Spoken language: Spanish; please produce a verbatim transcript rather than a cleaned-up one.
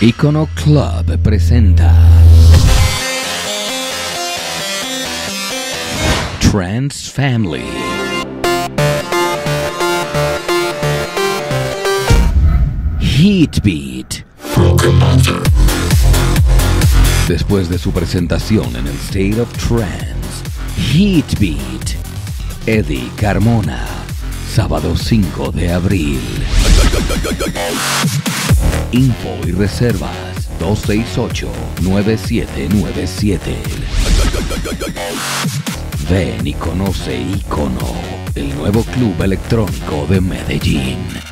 Icono Club presenta Trance Family. Heatbeat. Después de su presentación en el State of Trance, Heatbeat, Eddie Carmona, sábado cinco de abril. Info y reservas dos seis ocho, nueve siete nueve siete. Ven y conoce Icono, el nuevo club electrónico de Medellín.